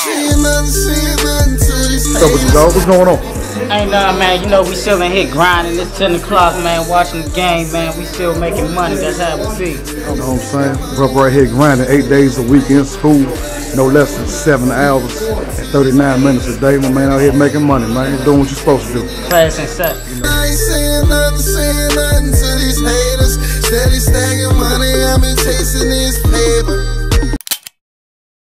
What's up with you, dog? What's going on? Ain't nothing, man. You know, we still in here grinding. It's 10 o'clock, man. Watching the game, man. We still making money. That's how it be. You know what I'm saying? We're up right here grinding 8 days a week in school. No less than 7 hours and 39 minutes a day. My man out here making money, man. You're doing what you're supposed to do. Class and set. I ain't saying nothing to these haters. Steady stacking money, I've been chasing this paper.